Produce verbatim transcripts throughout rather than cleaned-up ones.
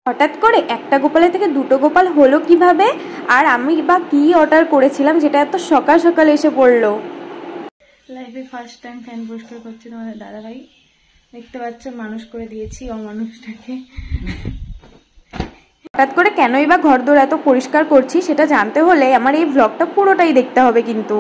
হঠাৎ করে একটা গোপালের থেকে দুটো গোপাল হলো কিভাবে, আর আমি বা কি অর্ডার করেছিলাম যেটা এত সকাল সকাল এসে পড়লো। লাইফে ফার্স্ট টাইম ফ্যান পরিষ্কার করছি তোমাদের দাদা ভাই, দেখতে পাচ্ছ মানুষ করে দিয়েছি অমানুষটাকে। হঠাৎ করে কেনই বা ঘরদোর এত পরিষ্কার করছি সেটা জানতে হলে আমার এই ব্লগটা পুরোটাই দেখতে হবে কিন্তু।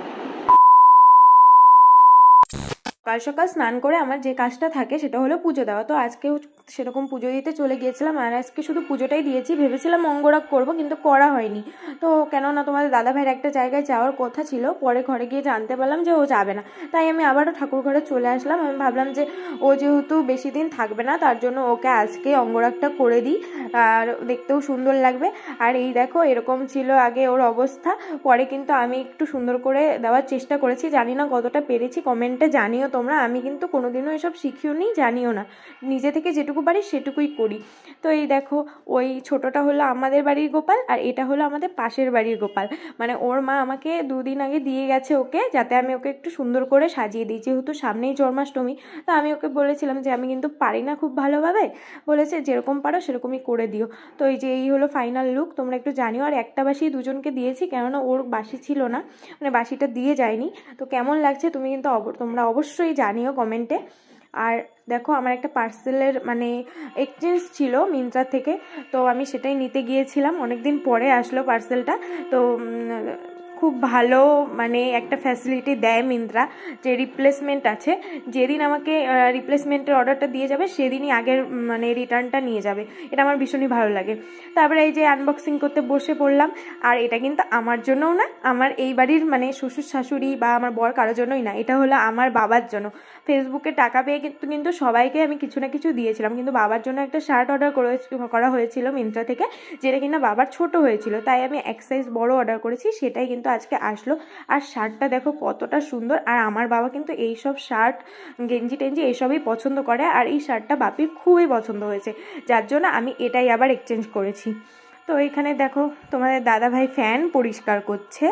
সকাল সকাল স্নান করে আমার যে কাজটা থাকে সেটা হলো পুজো দেওয়া। তো আজকেও সেরকম পুজো দিতে চলে গিয়েছিলাম, আর আজকে শুধু পুজোটাই দিয়েছি। ভেবেছিলাম অঙ্গরাগ করবো, কিন্তু করা হয়নি। তো কেননা তোমাদের দাদা ভাইয়ের একটা জায়গায় যাওয়ার কথা ছিল, পরে ঘরে গিয়ে জানতে পারলাম যে ও যাবে না। তাই আমি আবারও ঠাকুর ঘরে চলে আসলাম। আমি ভাবলাম যে ও যেহেতু বেশি দিন থাকবে না, তার জন্য ওকে আজকে অঙ্গরাগটা করে দিই, আর দেখতেও সুন্দর লাগবে। আর এই দেখো এরকম ছিল আগে ওর অবস্থা, পরে কিন্তু আমি একটু সুন্দর করে দেওয়ার চেষ্টা করেছি। জানি না কতটা পেরেছি, কমেন্টে জানিও তোমরা। আমি কিন্তু কোনোদিনও এসব শিখিও নি, জানিও না, নিজে থেকে যেটুকু পারি সেটুকুই করি। তো এই দেখো ওই ছোটটা হলো আমাদের বাড়ির গোপাল, আর এটা হলো আমাদের পাশের বাড়ির গোপাল। মানে ওর মা আমাকে দুদিন আগে দিয়ে গেছে ওকে, যাতে আমি ওকে একটু সুন্দর করে সাজিয়ে দিই, যেহেতু সামনেই জন্মাষ্টমী। তো আমি ওকে বলেছিলাম যে আমি কিন্তু পারি না খুব ভালোভাবে, বলেছে যেরকম পারো সেরকমই করে দিও। তো এই যে এই হলো ফাইনাল লুক, তোমরা একটু জানিও। আর একটা বাসি দুজনকে দিয়েছি, কেননা ওর বাসি ছিল না, মানে বাসিটা দিয়ে যায়নি। তো কেমন লাগছে তুমি কিন্তু তোমরা অবশ্যই জানিও কমেন্টে। আর দেখো আমার একটা পার্সেলের মানে এক্সচেঞ্জ ছিল মিন্ত্রা থেকে, তো আমি সেটাই নিতে গিয়েছিলাম। অনেকদিন পরে আসলো পার্সেলটা। তো খুব ভালো মানে একটা ফ্যাসিলিটি দেয় মিন্ত্রা, যে রিপ্লেসমেন্ট আছে। যেদিন আমাকে রিপ্লেসমেন্টের অর্ডারটা দিয়ে যাবে সেদিনই আগের মানে রিটার্নটা নিয়ে যাবে। এটা আমার ভীষণই ভালো লাগে। তারপরে এই যে আনবক্সিং করতে বসে পড়লাম। আর এটা কিন্তু আমার জন্যও না, আমার এই বাড়ির মানে শ্বশুর শাশুড়ি বা আমার বর কারোর জন্যই না, এটা হলো আমার বাবার জন্য। ফেসবুকে টাকা পেয়ে কিন্তু কিন্তু সবাইকে আমি কিছু না কিছু দিয়েছিলাম, কিন্তু বাবার জন্য একটা শার্ট অর্ডার করে করা হয়েছিল মিন্ত্রা থেকে, যেটা কিনা বাবার ছোট হয়েছিল, তাই আমি এক সাইজ বড় অর্ডার করেছি, সেটাই কিন্তু আজকে আসলো। আর শার্টটা দেখো কতটা সুন্দর। আর আমার বাবা কিন্তু এইসব শার্ট গেঞ্জি টেঞ্জি এইসবই পছন্দ করে, আর এই শার্টটা বাপির খুবই পছন্দ হয়েছে, যার জন্য আমি এটাই আবার এক্সচেঞ্জ করেছি। তো এখানে দেখো তোমাদের দাদা ভাই ফ্যান পরিষ্কার করছে,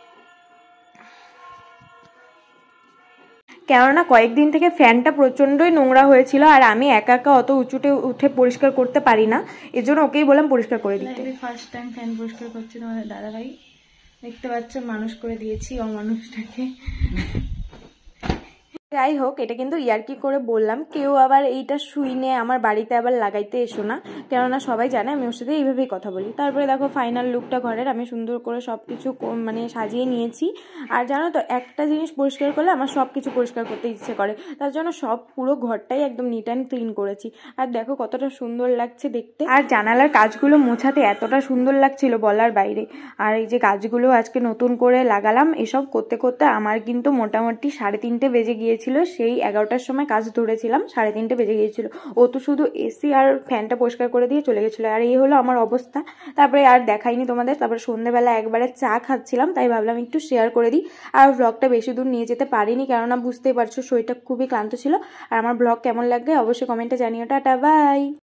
কেননা কয়েকদিন থেকে ফ্যানটা প্রচণ্ডই নোংরা হয়েছিল, আর আমি একা একা অত উঁচুতে উঠে পরিষ্কার করতে পারি না, এজন্য ওকেই বললাম পরিষ্কার করে দিতে। ফার্স্ট টাইম ফ্যান পরিষ্কার করছি তোমাদের দাদা ভাই, দেখতে পাচ্ছ মানুষ করে দিয়েছি অমানুষটাকে। যাই হোক, এটা কিন্তু ইয়ার্কি করে বললাম, কেউ আবার এইটা শুইনে আমার বাড়িতে আবার লাগাইতে এসো না, কেননা সবাই জানে আমি ওর সাথে এইভাবেই কথা বলি। তারপরে দেখো ফাইনাল লুকটা ঘরের আমি সুন্দর করে সব কিছু মানে সাজিয়ে নিয়েছি। আর জানো তো একটা জিনিস পরিষ্কার করলে আমার সব কিছু পরিষ্কার করতে ইচ্ছে করে, তার জন্য সব পুরো ঘরটাই একদম নিট অ্যান্ড ক্লিন করেছি। আর দেখো কতটা সুন্দর লাগছে দেখতে, আর জানালার কাজগুলো মোছাতে এতটা সুন্দর লাগছিল বলার বাইরে। আর এই যে গাছগুলো আজকে নতুন করে লাগালাম, এসব করতে করতে আমার কিন্তু মোটামুটি সাড়ে তিনটে বেজে গিয়ে ছিল। সেই এগারোটার সময় কাজ ধরেছিলাম, সাড়ে তিনটে বেজে গিয়েছিল। ও তো শুধু এসি আর ফ্যানটা পরিষ্কার করে দিয়ে চলে গেছিলো। আর এই হলো আমার অবস্থা। তারপরে আর দেখাইনি তোমাদের। তারপরে সন্ধ্যেবেলা একবারে চা খাচ্ছিলাম, তাই ভাবলাম একটু শেয়ার করে দিই। আর ব্লগটা বেশি দূর নিয়ে যেতে পারিনি, কেননা বুঝতেই পারছো শরীরটা খুবই ক্লান্ত ছিল। আর আমার ব্লগ কেমন লাগবে অবশ্যই কমেন্টে জানিও। Tata by.